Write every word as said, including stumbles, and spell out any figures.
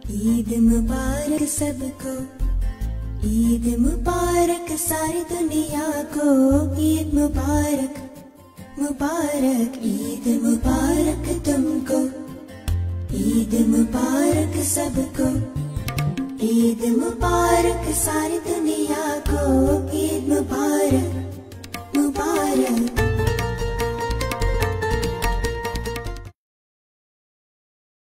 ईद मुबारक सबको, ईद मुबारक सारी दुनिया को। ईद मुबारक मुबारक, ईद मुबारक तुमको, ईद मुबारक सबको। ईद मुबारक सारी दुनिया को, ईद मुबारक।